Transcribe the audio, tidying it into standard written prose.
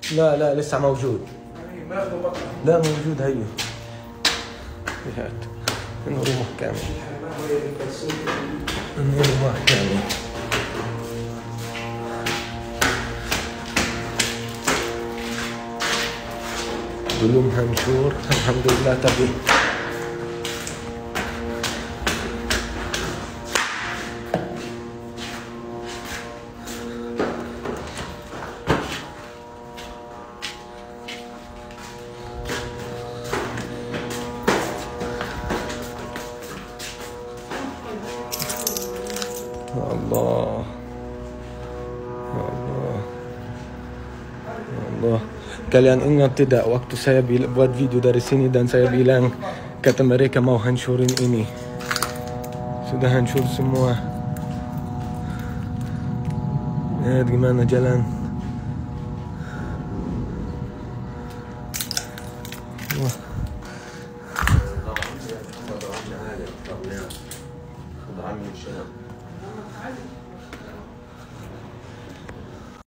لا لا لسه موجود. لا موجود هيو. نور محكمة. نور محكمة. دلوم هنشور الحمد لله تبي. Allah, Allah, Allah. Kalian ingat tidak waktu saya buat video dari sini dan saya bilang kata mereka mau hancurin ini. Sudah hancur semua. Lihat gimana jalan. Wah. عمي الشباب